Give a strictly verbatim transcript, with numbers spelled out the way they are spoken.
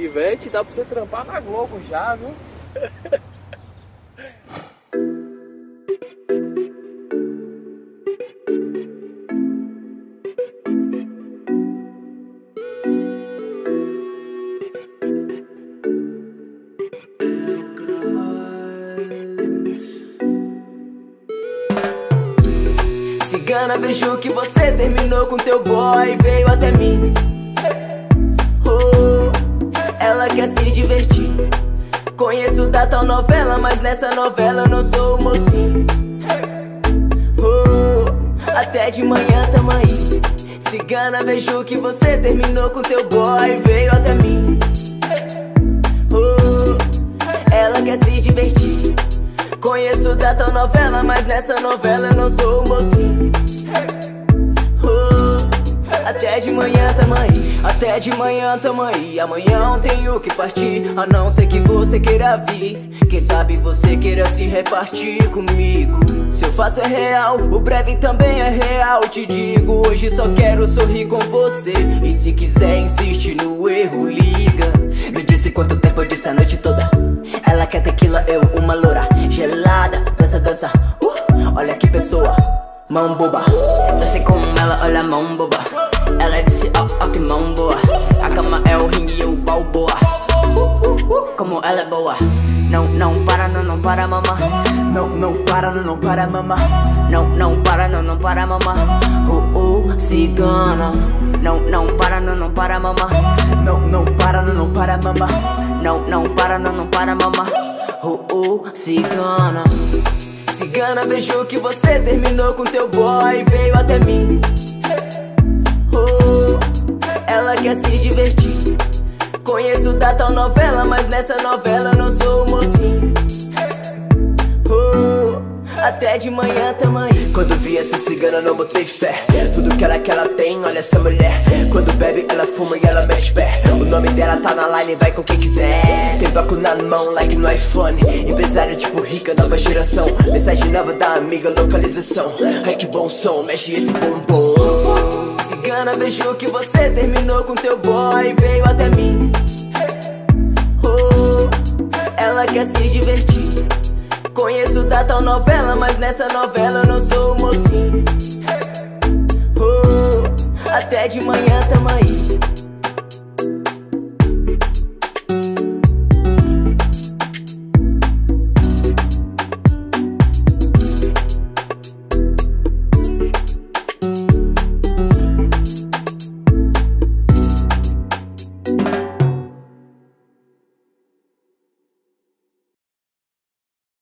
Ivete, dá pra você trampar na Globo já, viu? Cigana, vejo que você terminou com teu boy, veio até mim. Oh, ela quer se divertir. Conheço da tal novela, mas nessa novela eu não sou o mocinho. Oh, até de manhã tamo aí. Cigana, vejo que você terminou com teu boy, veio até mim. Oh, ela quer se divertir. Conheço da tal novela, mas nessa novela eu não sou o mocinho. Oh, até de manhã tamo aí, até de manhã tamo aí. Amanhã eu tenho que partir, a não ser que você queira vir. Quem sabe você queira se repartir comigo. Se eu faço é real, o breve também é real. Te digo, hoje só quero sorrir com você. E se quiser insiste no erro, liga. Me disse quanto tempo, eu disse a noite toda. Ela quer tequila, eu uma loura gelada. Dança, dança, uh, olha que pessoa, mão boba. Dancei com ela, olha mão boba. Ela disse, ó, oh, ó, oh, que mão boa. A cama é o ringue e o balboa. uh, uh, uh, Como ela é boa. Não, não para, não, não para, mamá. Não, não para, não, não para, mamá. Não, não para, não, não para, mamá. Uh, uh, cigana. Não, não para, não, não para, mamá. Não, não para, não, não para, mamá. Não, não para, não, não para, mamá. Uh, uh, cigana. Cigana, vejo que você terminou com teu boy, veio até mim. Oh, ela quer se divertir. Conheço da tal novela, mas nessa novela eu não sou o mocinho. Oh, até de manhã tamo aí. Quando vi essa cigana não botei fé. Tudo que ela que ela tem, olha essa mulher. Quando bebe ela fuma e ela mete pé. O nome dela tá na line, vai com quem quiser. Tem bloco na mão, like no iPhone. Empresária tipo rica, nova geração. Mensagem nova da amiga, localização. Ai que bom som, mexe esse bumbum. Cigana, vejo que você terminou com teu boy, veio até mim. Oh, ela quer se divertir. Conheço da tal novela, mas nessa novela eu não sou o mocinho. Oh, até de manhã tamo aí.